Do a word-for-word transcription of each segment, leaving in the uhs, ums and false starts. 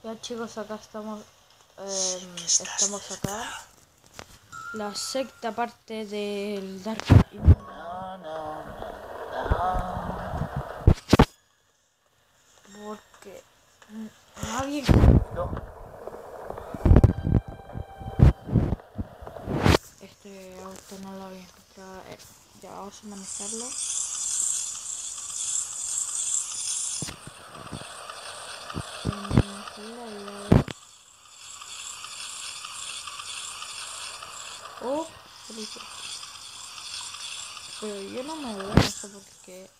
Ya chicos, acá estamos, eh, estamos acá. La sexta parte del Dark. No, no, no. Porque nadie. No. Este auto no lo había encontrado. Eh, ya vamos a manejarlo. Oh, pero yo no me veo eso porque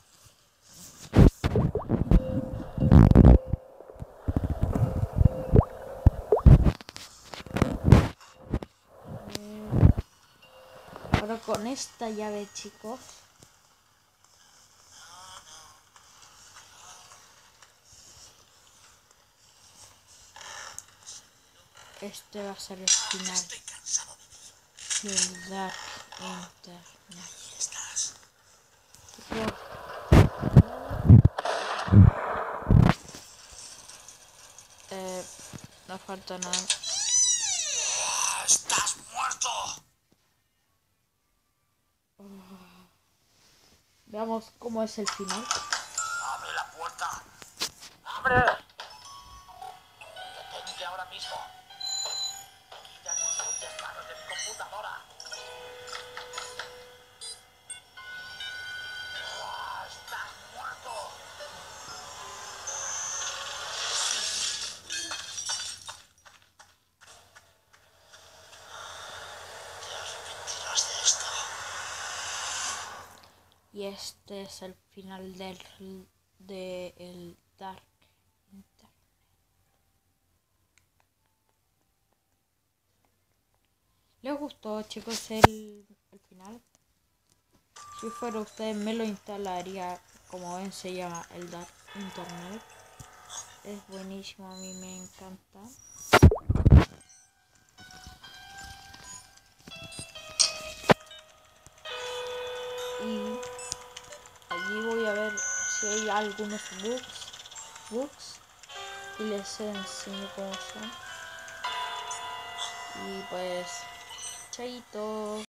eh, ahora con esta llave, chicos, este va a ser el final Estoy cansado de ti. del Dark Internet. Ahí estás. Chicos, eh, no falta nada. ¡Estás muerto! Veamos cómo es el final. ¡Abre la puerta! ¡Abre! Detente ahora mismo. Quita tus sucias manos de mi computadora. ¡Estás muerto! Te arrepentirás de esto. Y este es el final del de el Dark Internet. ¿Les gustó, chicos, el, el final? Si fuera usted, me lo instalaría. Como ven, se llama el Dark Internet. Es buenísimo, a mí me encanta. Y allí voy a ver si hay algunos bugs, bugs y les enseño cómo son. Y pues, chaito.